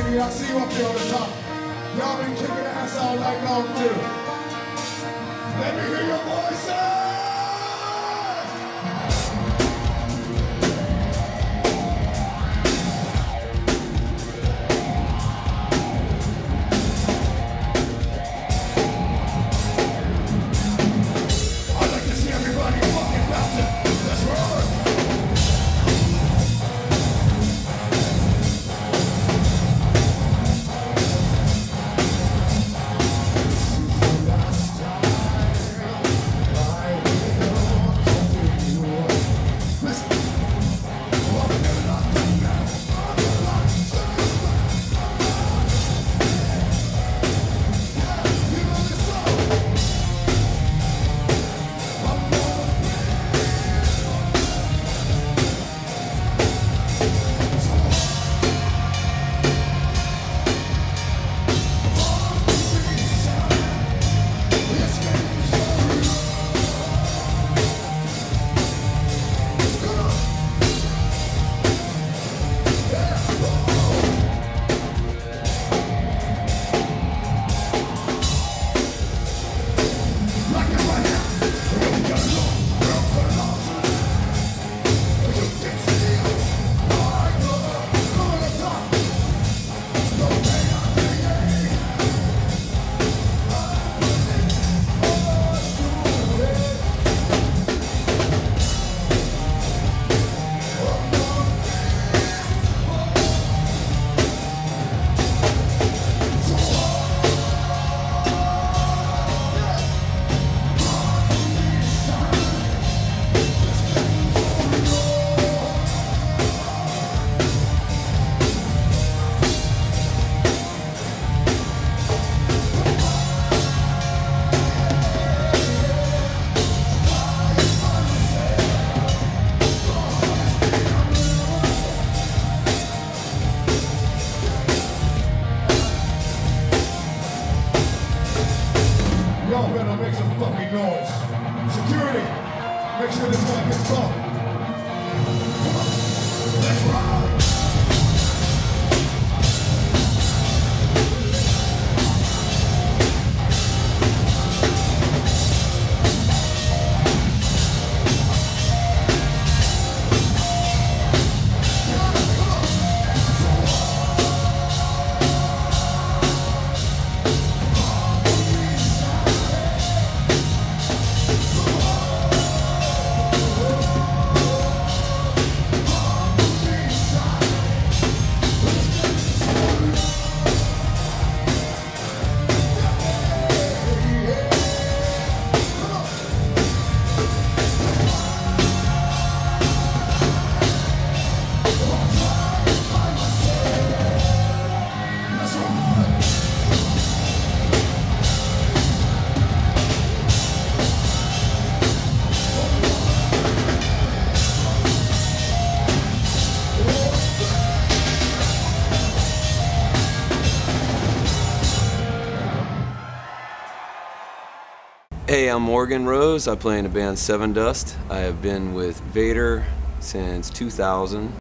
I see you up there on the top. Y'all been kicking ass all night long too. Let me hear your voices! I'd like to see everybody fucking bouncing. Let's roll! Y'all better make some fucking noise. Security, make sure this guy gets caught. Come on, let's ride. Hey, I'm Morgan Rose. I play in the band Sevendust. I have been with Vader since 2000.